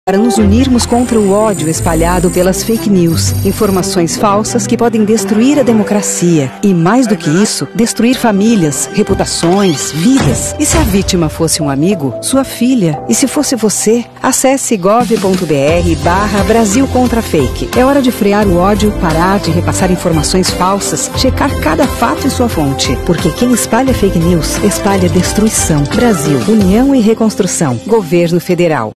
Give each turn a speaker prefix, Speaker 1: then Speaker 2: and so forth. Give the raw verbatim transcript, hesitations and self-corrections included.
Speaker 1: Para nos unirmos contra o ódio espalhado pelas fake news, informações falsas que podem destruir a democracia e, mais do que isso, destruir famílias, reputações, vidas. E se a vítima fosse um amigo, sua filha? E se fosse você? Acesse gov.br barra Brasil contra Fake. É hora de frear o ódio, parar de repassar informações falsas, checar cada fato e sua fonte. Porque quem espalha fake news, espalha destruição. Brasil, União e Reconstrução. Governo Federal.